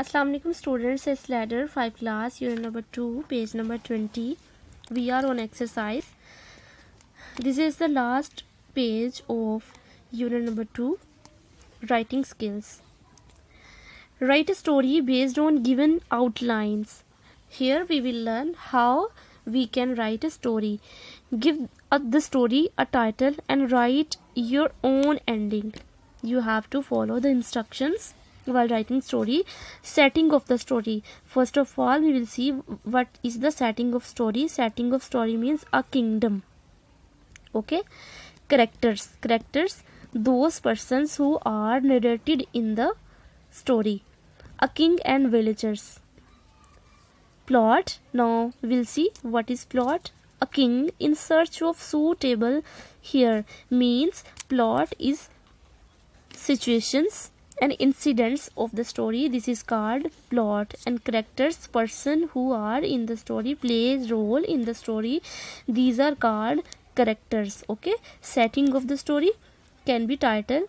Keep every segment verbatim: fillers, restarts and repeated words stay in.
Assalamu alaikum students, it's ladder five class unit number two page number twenty. We are on exercise. This is the last page of unit number two, writing skills. Write a story based on given outlines. Here we will learn how we can write a story. Give uh, the story a title and write your own ending. You have to follow the instructions while writing story. Setting of the story. First of all, we will see what is the setting of story. Setting of story means a kingdom. Okay. Characters. Characters, those persons who are narrated in the story. A king and villagers. Plot. Now we'll see what is plot. A king in search of suitable. Here means plot is situations and incidents of the story. This is called plot. And characters, person who are in the story, plays role in the story. These are called characters. Okay. Setting of the story can be title.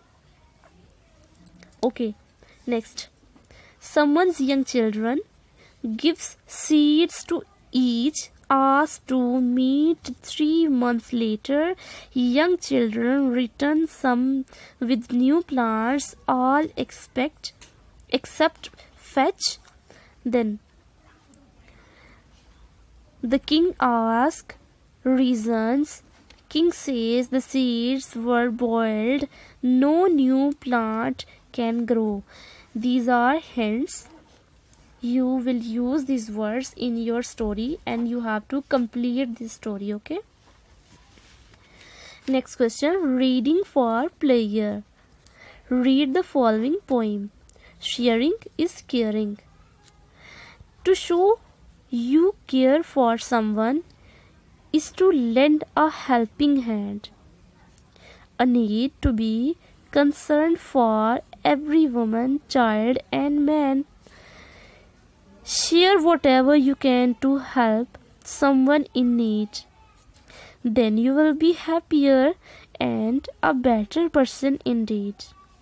Okay. Next. Someone's young children gives seeds to each, asked to meet three months later. Young children return some with new plants, all expect except fetch. Then the king asks reasons. King says the seeds were boiled, no new plant can grow. These are hints. You will use these words in your story and you have to complete this story. Okay. Next question. Reading for player. Read the following poem. Sharing is caring. To show you care for someone is to lend a helping hand. A need to be concerned for every woman, child and man. Share whatever you can to help someone in need. Then you will be happier and a better person indeed.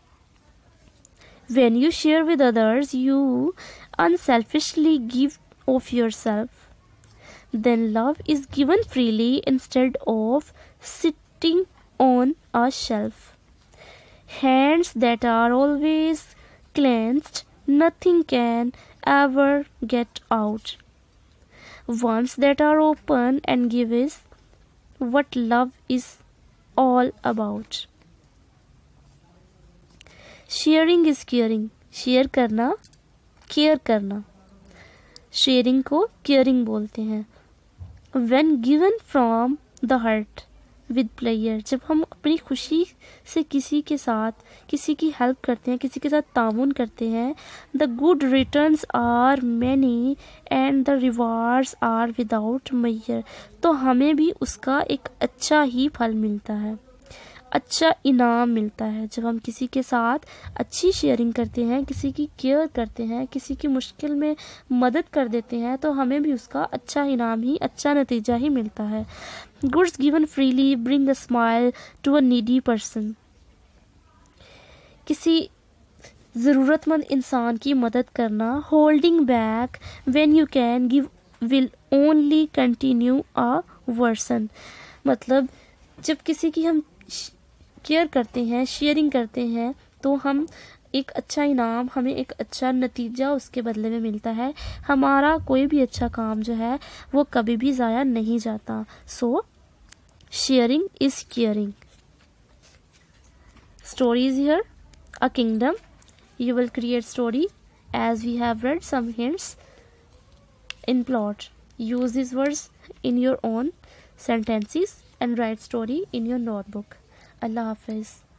When you share with others, you unselfishly give of yourself. Then love is given freely instead of sitting on a shelf. Hands that are always cleansed, nothing can ever get out. Ones that are open and give is what love is all about. Sharing is caring. Share करना, care करना. Sharing को caring बोलते हैं. When given from the heart with pleasure. जब हम अपनी खुशी से किसी के साथ किसी की हेल्प करते हैं, किसी के साथ ताउन करते हैं, the good returns are many and the rewards are without measure. तो हमें भी उसका एक अच्छा ही फल मिलता है, अच्छा इनाम मिलता है. जब हम किसी के साथ अच्छी शेयरिंग करते हैं, किसी की केयर करते हैं, किसी की मुश्किल में मदद कर देते हैं, तो हमें भी उसका अच्छा इनाम ही, अच्छा नतीजा ही मिलता है. Goods given freely bring a smile to a needy person. किसी ज़रूरतमंद इंसान की मदद करना. Holding back when you can give will only continue a worsen. मतलब जब किसी की हम केयर करते हैं, शेयरिंग करते हैं, तो हम एक अच्छा इनाम, हमें एक अच्छा नतीजा उसके बदले में मिलता है. हमारा कोई भी अच्छा काम जो है वो कभी भी ज़ाया नहीं जाता. So sharing is caring. Story is here. A kingdom. You will create story as we have read some hints in plot. Use these words in your own sentences and write story in your notebook. Allah Hafiz.